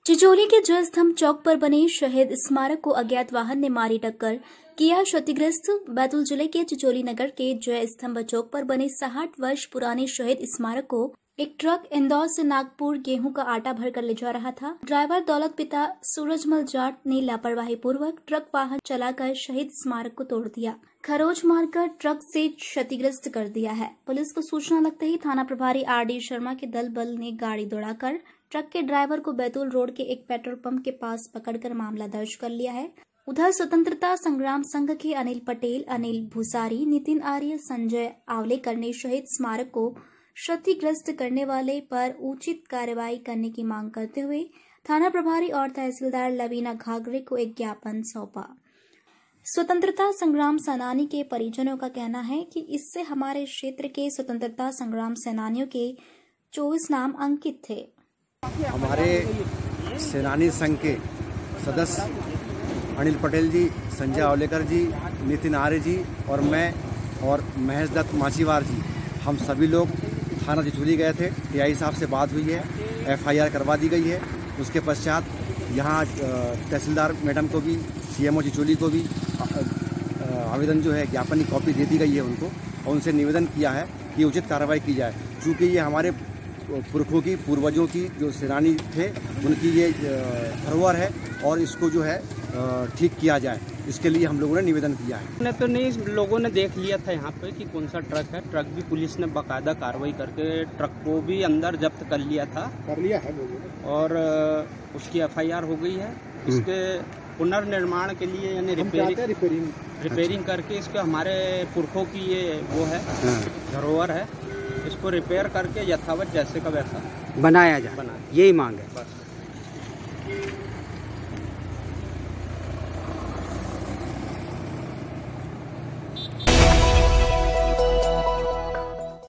चिचोली के जयस्तंभ चौक पर बने शहीद स्मारक को अज्ञात वाहन ने मारी टक्कर, किया क्षतिग्रस्त। बैतूल जिले के चिचोली नगर के जयस्तंभ चौक पर बने 60 वर्ष पुराने शहीद स्मारक को एक ट्रक इंदौर से नागपुर गेहूं का आटा भरकर ले जा रहा था। ड्राइवर दौलत पिता सूरजमल जाट ने लापरवाही पूर्वक ट्रक वाहन चलाकर शहीद स्मारक को तोड़ दिया, खरोच मारकर ट्रक से क्षतिग्रस्त कर दिया है। पुलिस को सूचना लगते ही थाना प्रभारी आर.डी. शर्मा के दल बल ने गाड़ी दौड़ाकर ट्रक के ड्राइवर को बैतूल रोड के एक पेट्रोल पंप के पास पकड़कर मामला दर्ज कर लिया है। उधर स्वतंत्रता संग्राम संघ के अनिल पटेल, अनिल भूसारी, नितिन आर्य, संजय आवलेकर ने शहीद स्मारक को क्षतिग्रस्त करने वाले पर उचित कार्रवाई करने की मांग करते हुए थाना प्रभारी और तहसीलदार लवीना घाघरे को एक ज्ञापन सौंपा। स्वतंत्रता संग्राम सेनानी के परिजनों का कहना है कि इससे हमारे क्षेत्र के स्वतंत्रता संग्राम सेनानियों के 24 नाम अंकित थे। हमारे सेनानी संघ के सदस्य अनिल पटेल जी, संजय आवलेकर जी, नितिन आर्य जी और मैं और महेश दत्त माछीवार जी, हम सभी लोग थाना चिचोली गए थे। टीआई साहब से बात हुई है, एफआईआर करवा दी गई है। उसके पश्चात यहाँ तहसीलदार मैडम को भी, सीएमओ चिचोली को भी आवेदन जो है ज्ञापन की कॉपी दे दी गई है उनको, और उनसे निवेदन किया है कि उचित कार्रवाई की जाए। चूँकि ये हमारे पुरखों की, पूर्वजों की जो सेनानी थे उनकी ये धरोहर है और इसको जो है ठीक किया जाए, इसके लिए हम लोगों ने निवेदन किया है। तो नहीं, लोगों ने देख लिया था यहाँ पे कि कौन सा ट्रक है। ट्रक भी पुलिस ने बाकायदा कार्रवाई करके ट्रक को भी अंदर जब्त कर लिया है और उसकी एफआईआर हो गई है। इसके पुनर्निर्माण के लिए यानी रिपेयरिंग करके इसको हमारे पुरखों की ये वो है धरोहर है, इसको रिपेयर करके यथावत जैसे का वैसा बनाया जाए, यही मांग है बस।